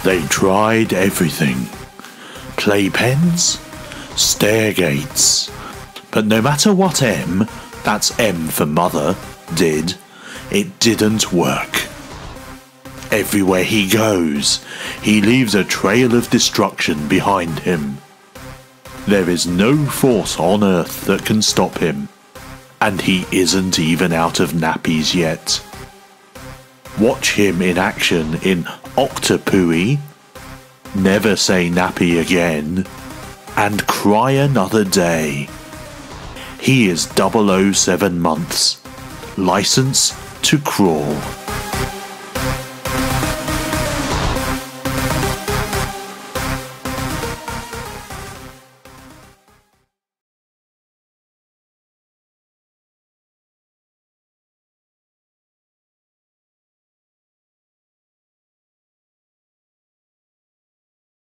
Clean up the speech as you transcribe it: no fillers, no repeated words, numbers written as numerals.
They tried everything. Playpens, stairgates. But no matter what M, that's M for mother, did, it didn't work. Everywhere he goes, he leaves a trail of destruction behind him. There is no force on Earth that can stop him, and he isn't even out of nappies yet. Watch him in action in Octopooey, Never Say Nappy Again, and Cry Another Day. He is 007 months. License to crawl.